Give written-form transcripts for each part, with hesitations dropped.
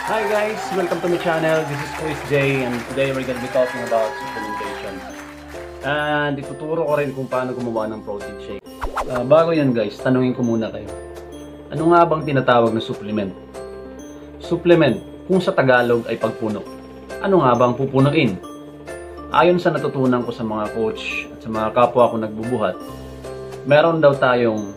Hi guys, welcome to my channel. This is Chris J and today we're going to be talking about supplementation. And ituturo ko rin kung paano gumawa ng protein shake. Bago yan guys, tanungin ko muna kayo. Ano nga bang tinatawag na supplement? Supplement, kung sa Tagalog ay pagpuno. Ano nga bang pupunuin? Ayon sa natutunan ko sa mga coach at sa mga kapwa ko nagbubuhat, meron daw tayong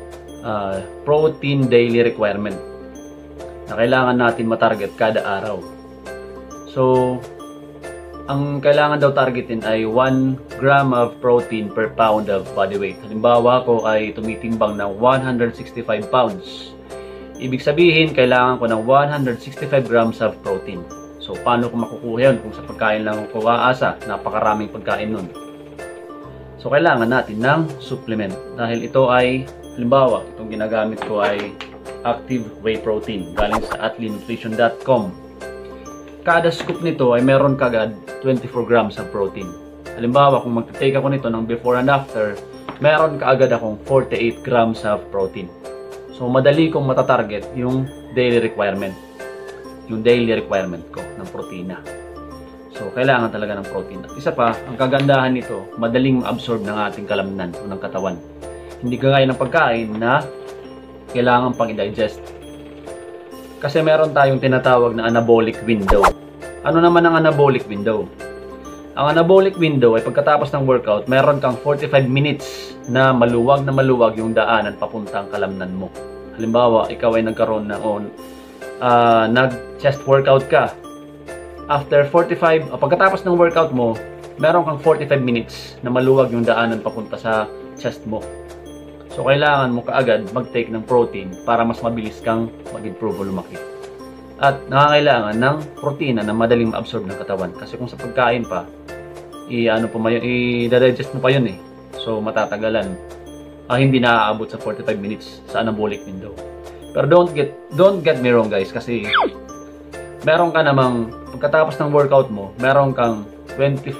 protein daily requirement na kailangan natin matarget kada araw. So, ang kailangan daw targetin ay 1 gram of protein per pound of body weight. Halimbawa ko ay tumitimbang ng 165 pounds. Ibig sabihin, kailangan ko ng 165 grams of protein. So, paano ko makukuha yun kung sa pagkain lang ako aasa? Napakaraming pagkain nun. So, kailangan natin ng supplement. Dahil ito ay, halimbawa, itong ginagamit ko ay active whey protein galing sa atlenutrition.com. Kada scoop nito ay meron kagad 24 grams of protein. Halimbawa, kung magte-take ako nito ng before and after, meron kaagad akong 48 grams of protein. So, madali kong matatarget yung daily requirement. Yung daily requirement ko ng protina. So, kailangan talaga ng protein. At isa pa, ang kagandahan nito, madaling ma-absorb ng ating kalamnan o ng katawan. Hindi kagaya ng pagkain na kailangan pang i-digest. Kasi meron tayong tinatawag na anabolic window. Ano naman ang anabolic window? Ang anabolic window ay pagkatapos ng workout, meron kang 45 minutes na maluwag yung daanan papuntang kalamnan mo. Halimbawa, ikaw ay nagkaroon ng nag-chest workout ka. After 45, pagkatapos ng workout mo, meron kang 45 minutes na maluwag yung daanan papunta sa chest mo. So, kailangan mo kaagad mag-take ng protein para mas mabilis kang mag-improve o lumaki. At nakakailangan ng protina na madaling ma-absorb ng katawan. Kasi kung sa pagkain pa, i-digest mo pa yun eh. So, matatagalan. Hindi na-aabot sa 45 minutes sa anabolic window. Pero don't get me wrong guys, kasi meron ka namang, pagkatapos ng workout mo, meron kang hindi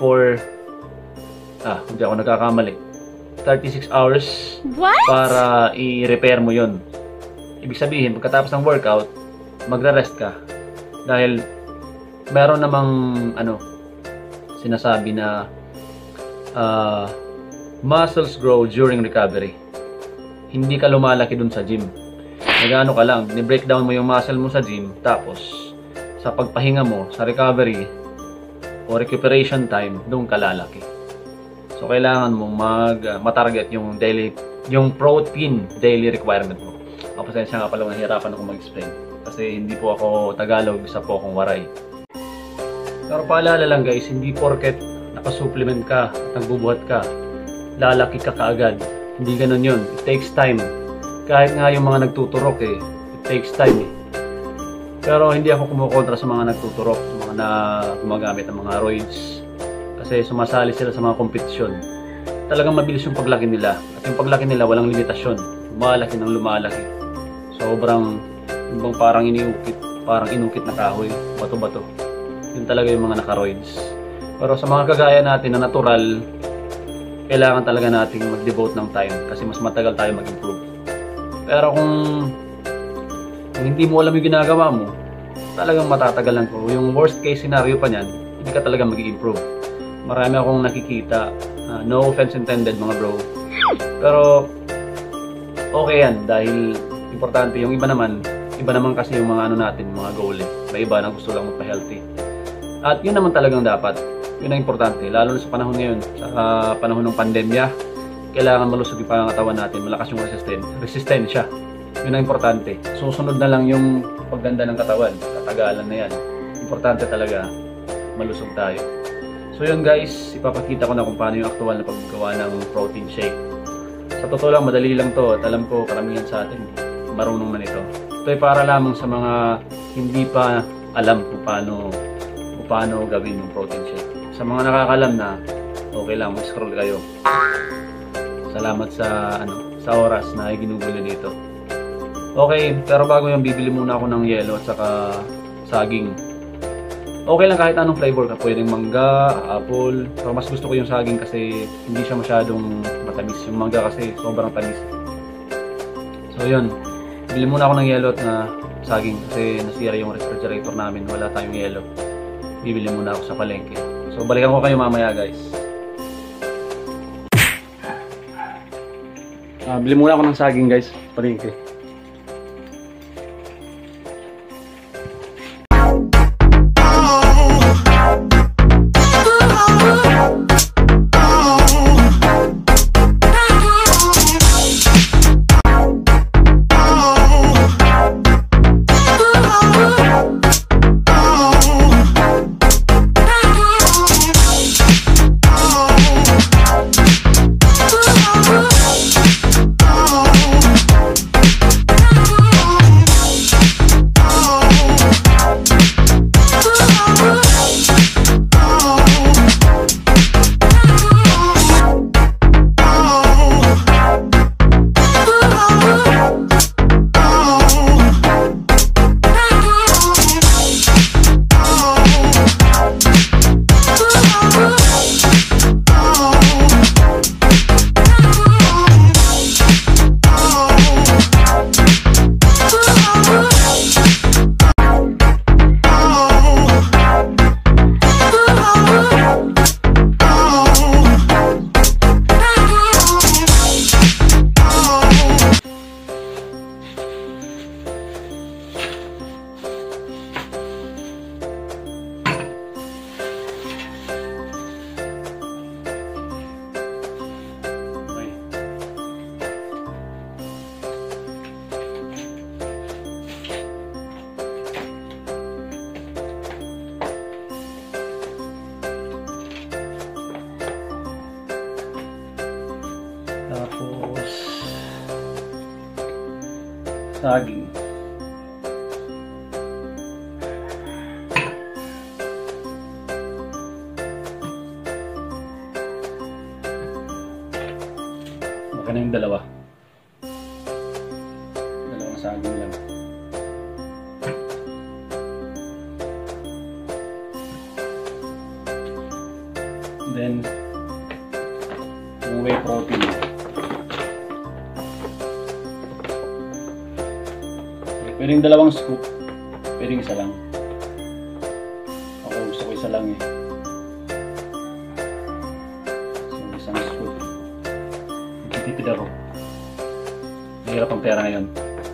ako nagkakamali. 36 hours para i-repair mo yon. Ibig sabihin, pagkatapos ng workout, magre-rest ka. Dahil meron namang sinasabi na muscles grow during recovery. Hindi ka lumalaki dun sa gym. Nag-ano ka lang, ni-breakdown mo yung muscle mo sa gym, tapos sa pagpahinga mo, sa recovery o recuperation time, doon ka lalaki. So, kailangan mong matarget yung protein daily requirement mo. Pasensya nga pala, nahihirapan ako mag-explain. Kasi hindi po ako Tagalog, isa po akong waray. Pero paalala lang guys, hindi porket nakasupplement ka at nagbubuhat ka, lalaki ka kaagad. Hindi ganun yun. It takes time. Kahit nga yung mga nagtuturok it takes time eh. Pero hindi ako kumukontra sa mga nagtuturok, sa mga na gumagamit ng mga roids. Kasi sumasali sila sa mga kompetisyon. Talagang mabilis yung paglaki nila. At yung paglaki nila walang limitasyon. Lumalaki ng lumalaki. Sobrang parang inukit na kahoy. Bato-bato. Yun talaga yung mga naka-roids. Pero sa mga kagaya natin na natural, kailangan talaga nating mag-devote ng time. Kasi mas matagal tayo mag-improve. Pero kung hindi mo alam yung ginagawa mo, talagang matatagalan ko. Yung worst case scenario pa niyan, hindi ka talaga mag-improve. Marami akong nakikita, no offense intended mga bro, pero okay yan dahil importante yung iba naman kasi yung mga natin, mga goal may iba na gusto lang magpa-healthy at yun naman talagang dapat, yun ang importante lalo na sa panahon ngayon, sa panahon ng pandemya. Kailangan malusog yung pangangatawan natin, malakas yung resistensya, yun ang importante. Susunod na lang yung pagganda ng katawan, katagalan na yan. Importante talaga malusog tayo. So yun guys, ipapakita ko na kung paano yung aktual na paggawa ng protein shake. Sa totoo lang, madali lang to at alam ko karamihan sa atin marunong man ito. Ito ay para lamang sa mga hindi pa alam kung paano gawin yung protein shake. Sa mga nakakalam na, okay lang, mag-scroll kayo. Salamat sa oras na ginugulo dito. Okay, pero bago yung bibili muna ako ng yelo at saka saging. Okay lang kahit anong flavor ka. Pwedeng mangga, apple. Pero mas gusto ko yung saging kasi hindi siya masyadong matamis. Yung mangga kasi sobrang tamis. So yun. Bili muna ako ng yelo at saging kasi nasira yung refrigerator namin. Wala tayong yelo. Bibili muna ako sa palengke. So balikan ko kayo mamaya guys. Bili muna ako ng saging guys. Palengke. Tapos saging. Baka na yung dalawang saging lang. Then yung whey protein. Pwedeng dalawang scoop, pwedeng isa lang. Ako gusto ko isa lang eh. So isang scoop. Magtitipid ako. Mahirap ang pera ngayon.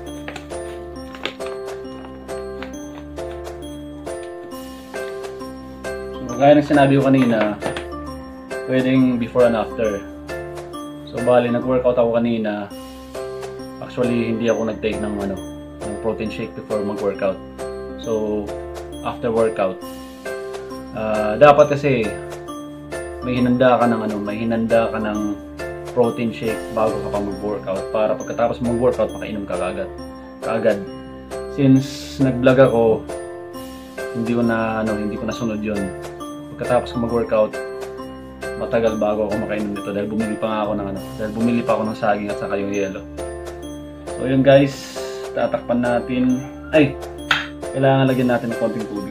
So kagaya ng sinabi ko kanina, pwedeng before and after. So bali nag-workout ako kanina. Actually hindi ako nag-take ng protein shake before mag-workout. So after workout, dapat kasi may hinanda ka ng protein shake bago ka pa mag-workout para pagkatapos mag-workout makainom ka kaagad. Since nag-vlog ako, hindi ko na sunod 'yon. Pagkatapos ko mag-workout, matagal bago ako makainom nito dahil bumili pa ako ng saging at saka yung yelo. So yun guys, tatakpan natin. Ay, kailangan lagyan natin ng konting tubig.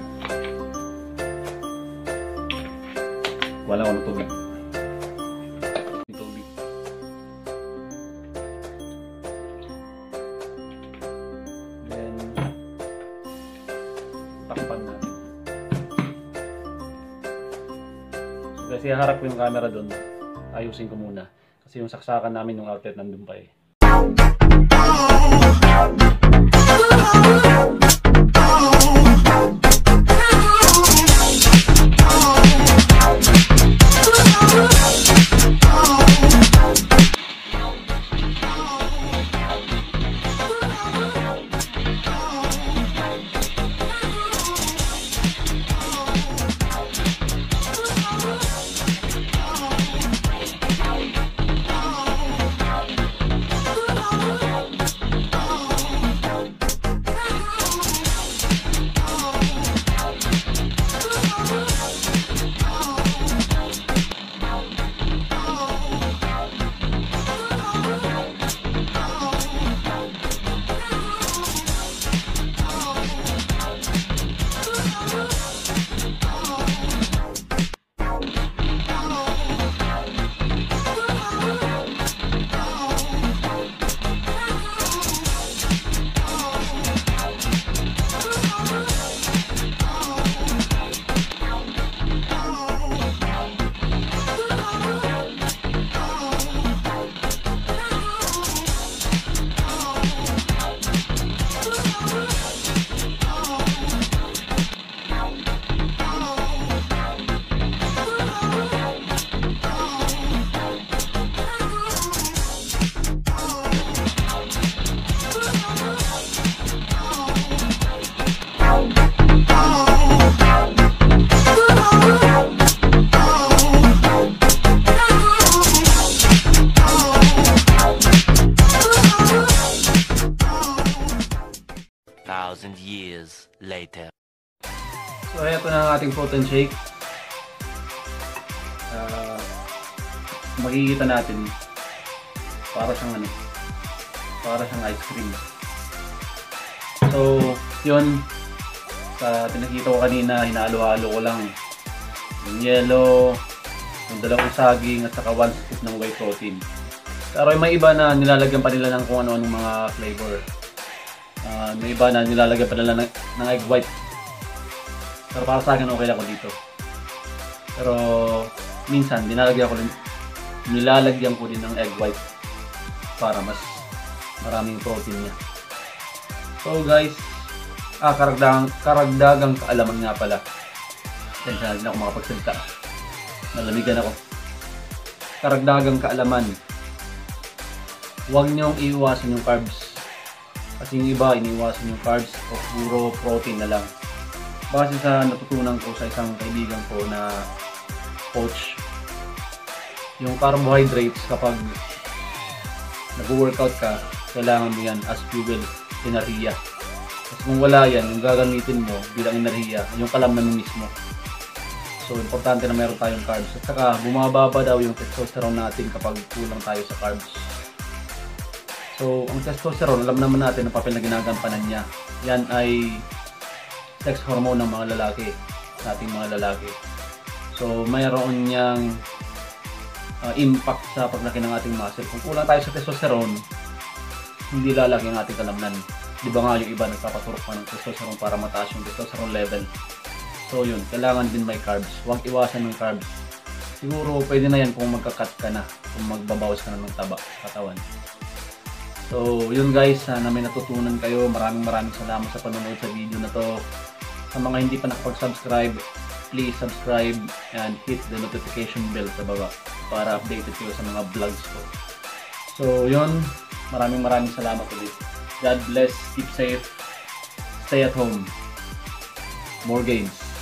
Wala akong tubig. Then takpan natin. So kasi harap ko yung camera doon, ayusin ko muna kasi yung saksakan namin yung outlet nandun pa eh. So ito na ang ating protein shake. Makikita natin para siyang ice cream. So yun, sa pinakita ko kanina, hinalo-halo ko lang yung yellow, yung dalawang saging at saka 1 scoop ng whey protein. Pero may iba na nilalagyan pa nila ng kung ano-anong mga flavor. May iba na nilalagyan pa nila ng egg white. Pero para sa akin okay lang ako dito. Pero minsan nilalagyan ko din ng egg white para mas maraming protein niya. So guys, karagdagang kaalaman nga pala. Tensya na din ako makapagsalita. Nalamigan ako. Karagdagang kaalaman. Huwag niyong iiwasan yung carbs. Kasi yung iba, iniiwasan yung carbs o puro protein na lang. Base sa natutunan ko sa isang kaibigan ko na coach, yung carbohydrates kapag nag-workout ka, kailangan mo yan as fuel, enerhiya. Kasi kung wala yan, yung gagamitin mo bilang enerhiya, yung kalamnan mo mismo. So, importante na meron tayong carbs. At saka, bumababa daw yung testosterone natin kapag kulang tayo sa carbs. So, ang testosterone, alam naman natin ang papel na ginagampanan niya. Yan ay sex hormone ng mga lalaki, nating mga lalaki. So, mayroon niyang impact sa paglaki ng ating muscle. Kung kulang tayo sa testosterone, hindi lalaki ang ating kalamnan. Di ba nga yung iba nagpapaturok pa ng testosterone para mataas yung testosterone level. So yun, kailangan din may carbs. Huwag iwasan ng carbs. Siguro pwede na yan kung magka-cut ka na, kung magbabawas ka na ng taba sa katawan. So yun guys, sana may natutunan kayo. Maraming salamat sa panonood sa video na to. Sa mga hindi pa nakapag-subscribe, please subscribe and hit the notification bell sa baba para updated kayo sa mga vlogs ko. So yun, maraming salamat ulit. God bless, keep safe, stay at home, more gains.